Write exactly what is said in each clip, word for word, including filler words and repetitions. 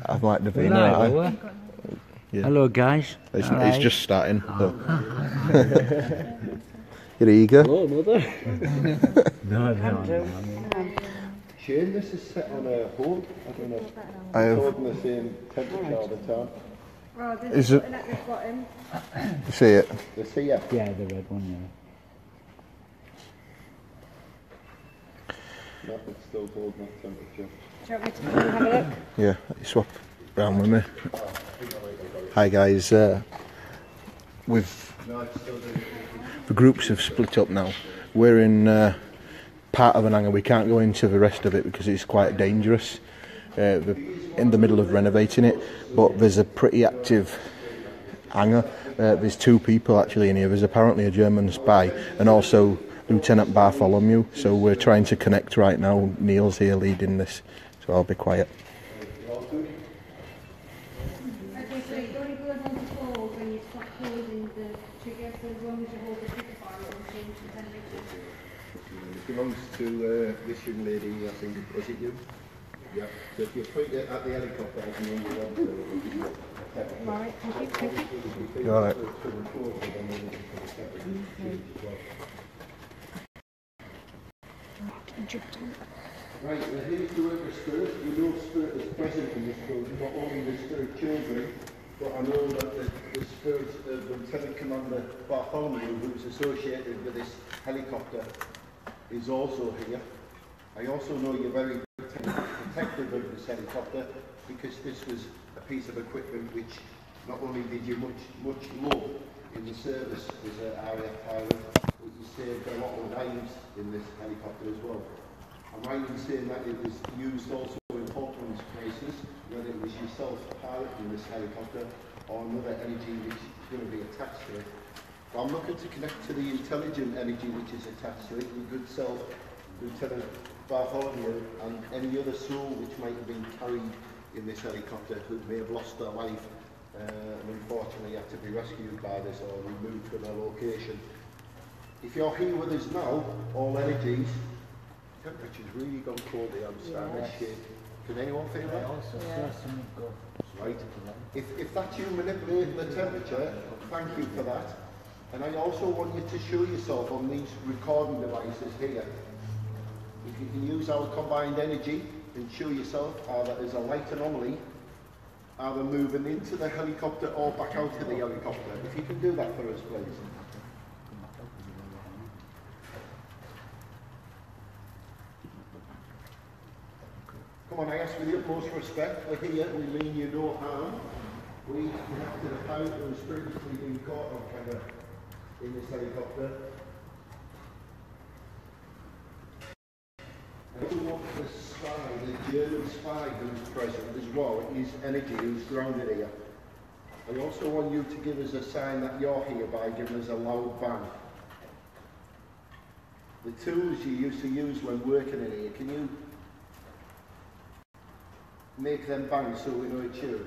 I'm like Davina, aren't I? Yeah. Hello, guys. It's, All it's right. just starting. So. You're eager? Hello, mother. No, no, no. Shane, this is set on a hold. I don't know. I have. It's holding the same temperature all the time. Oh, there's Is a it? button at the bottom. You see it? The here. Yeah, the red one, yeah. No, it's still holding that temperature. Do you want me to come and have a look? Yeah, you swap round with me. Hi guys, uh, we've, the groups have split up now. We're in uh, part of an hangar. We can't go into the rest of it because it's quite dangerous. Uh, we're in the middle of renovating it, but there's a pretty active hangar. Uh, there's two people actually in here. There's apparently a German spy and also Lieutenant Bartholomew. So we're trying to connect right now. Neil's here leading this, so I'll be quiet. Okay, so it only goes on to hold when you stop holding the trigger, so as long as you hold the trigger bar, it will change the temperature. It belongs to uh, this young lady, I think. Was it you? Yeah. So if you point it at the helicopter, I can only want to. Right, thank you, thank you. You alright? Right, we're here to work with Spirit. We know Spirit is present in this building, not only the Spirit children, but I know that the, the Spirit of Lieutenant Commander Bartholomew, who's associated with this helicopter, is also here. I also know you're very protective of this helicopter because this was a piece of equipment which not only did you much much love in the service as an R A F pilot, but you saved a lot of lives in this helicopter as well. I'm right in saying that it was used also in Falklands places, whether it was yourself piloting this helicopter or another energy which is going to be attached to it. But I'm looking to connect to the intelligent energy which is attached to it, your good self, Lieutenant Bartholomew, and any other soul which might have been carried in this helicopter who may have lost their life uh, and unfortunately had to be rescued by this or removed from their location. If you're here with us now, all energies, temperature's really gone cold here, I'm starting to shake. Can anyone feel that? Right. If, if that's you manipulating the temperature, thank you for that. And I also want you to show yourself on these recording devices here. If you can use our combined energy and show yourself either as a light anomaly, either moving into the helicopter or back out of the helicopter. If you can do that for us, please. Come on, I ask with the utmost respect. We're here, we mean you no harm. We have to the pilot who's previously been caught on camera in this helicopter. I don't want the spy, the German spy who's present as well, his energy who's grounded here. I also want you to give us a sign that you're here by giving us a loud bang. The tools you used to use when working in here, can you make them bang so we know it's you?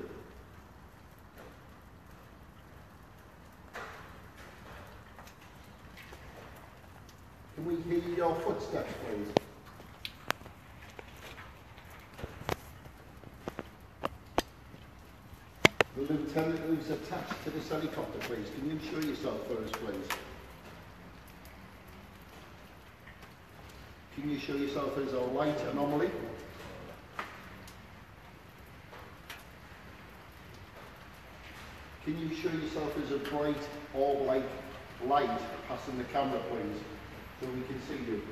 Can we hear your footsteps, please? The lieutenant who's attached to this helicopter, please. Can you show yourself for us, please? Can you show yourself as a light anomaly? Can you show yourself as a bright orb-like light passing the camera, please, so we can see you?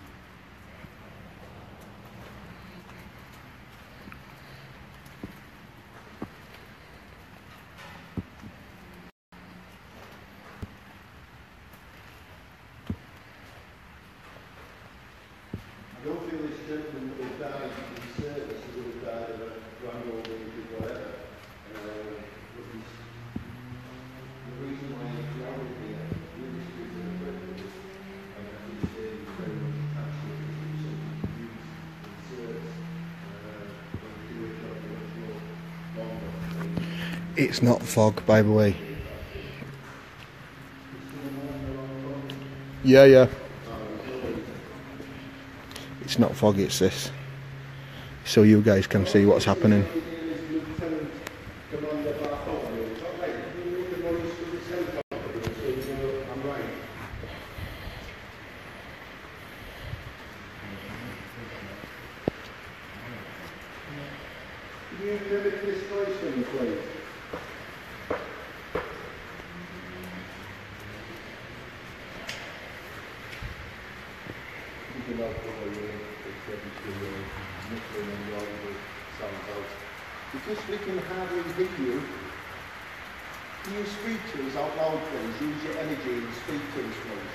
I don't feel this gentleman would have died in service, he would have died of a grand old age or whatever. Uh, but he's, the reason why he's grounded here, really is because of the purpose. And I think he's very much attached to it, so he used in service. Uh, but he would have done much more longer. It's not fog, by the way. Yeah, yeah. It's not fog, it's this. So you guys can see what's happening. you mimic this voice when you play? You can have the way in, it's ready to nippling and all the sounds out. Because we can hardly hear you, can you speak to us out loud, please? Use your energy and speak to us, please.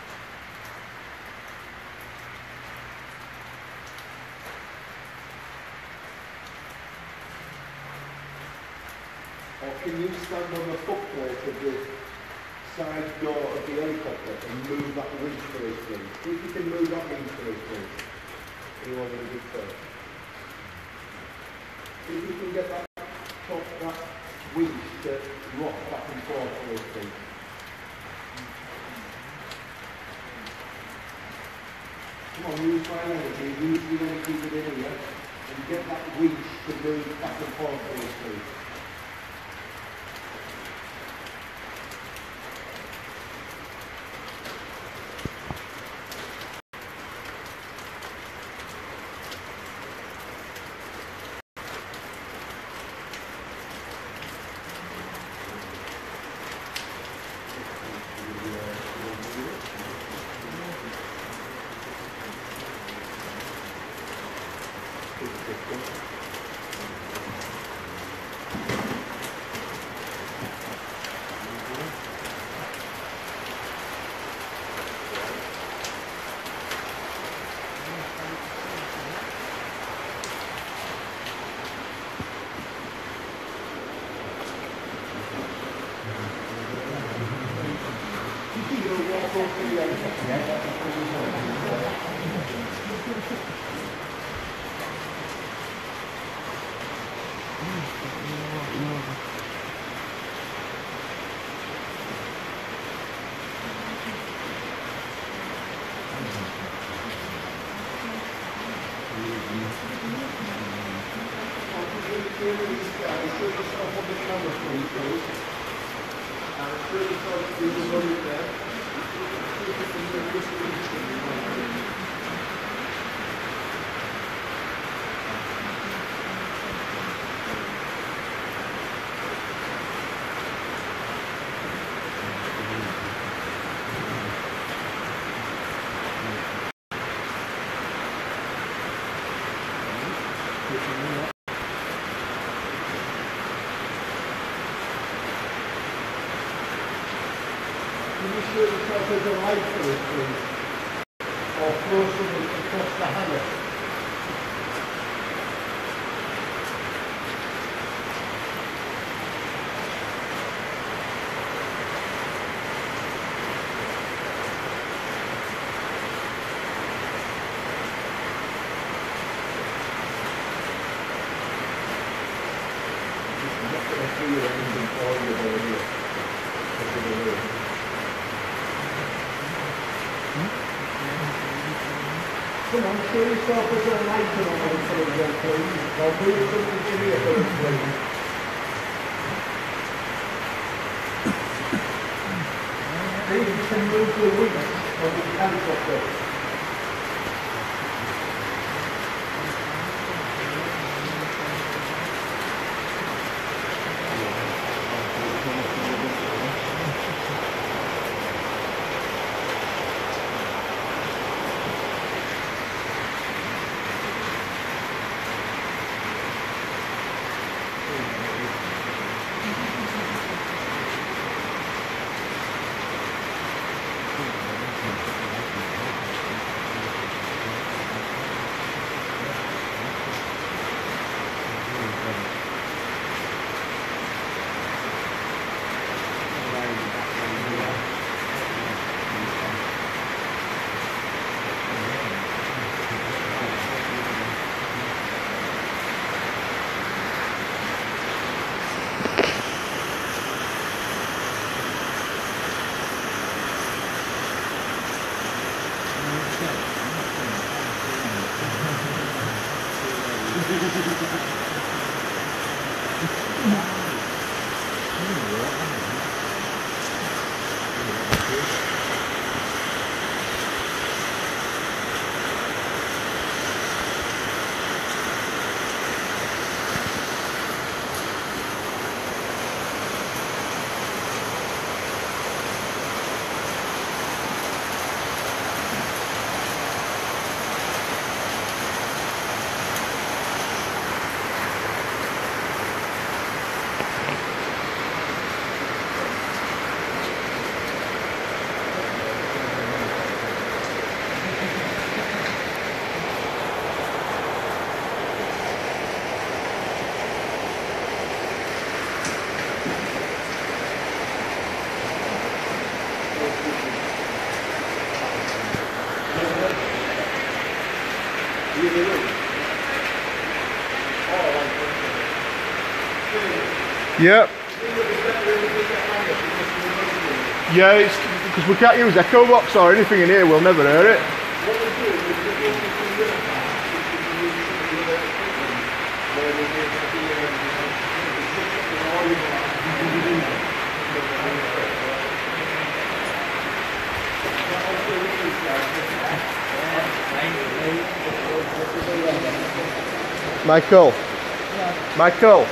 Or can you stand on the footplate of the side door of the helicopter and move that winch for us, please? If you can move that winch for us, please. Anyone with a good first? If you can get that top, that winch to rock back and forth for us, please. Come on, use my energy, use the energy within here, and get that winch to move back and forth for us, please. Show yourself as a light for us, please. Or throw something across the hammer. You're not going to feel anything for you over here. Come on, show yourself as a light on the television, please. I'll move something to here for us, please. Maybe you can move the wings of the helicopter. Yeah. Yeah, it's because we can't use Echo Box or anything in here, we'll never hear it. Michael. Michael.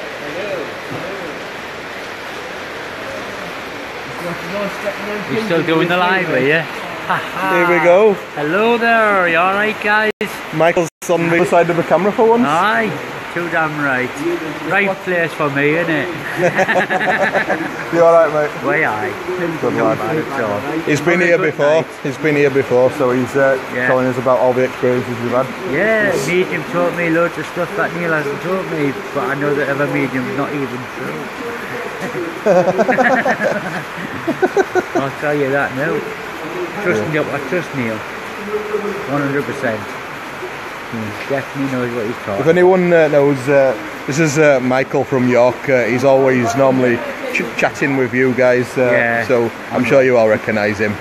You're still doing the live, are you? Here we go. Hello there, you alright guys? Michael's on the other side of the camera for once. Aye, too damn right. Right place for me, innit? You alright, mate? Way aye. Good Not lad. bad at all. He's been Have a here good before. night. He's been here before, so he's uh, Yeah. telling us about all the experiences we've had. Yeah, medium taught me loads of stuff that Neil hasn't taught me, but I know that other medium's not even true. I'll tell you that now. Trust Neil, I trust Neil. one hundred percent. He definitely knows what he's If talking. anyone uh, knows, uh, this is uh, Michael from York. Uh, he's always normally ch chatting with you guys, uh, Yeah. so I'm sure you all recognise him.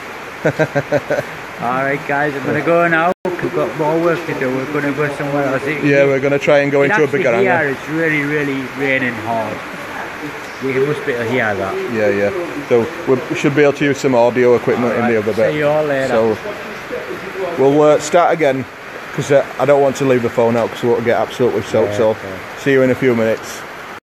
Alright guys, I'm going to go now. We've got more work to do. We're going to go somewhere else. It- Yeah, we're going to try and go it into a actually bigger here, hangar. it's really, really raining hard. You must be able to hear that. Yeah, yeah. So we should be able to use some audio equipment in the Alright, other bit. see you all later. So we'll uh, start again because uh, I don't want to leave the phone out because we'll get absolutely soaked. Yeah, so okay. see you in a few minutes.